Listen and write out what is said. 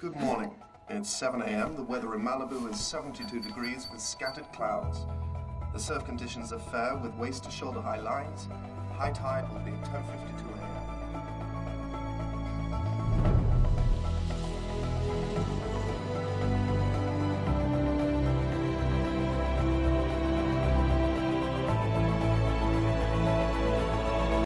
Good morning. It's 7 a.m. The weather in Malibu is 72 degrees with scattered clouds. The surf conditions are fair with waist to shoulder high lines. High tide will be at 10:52 a.m.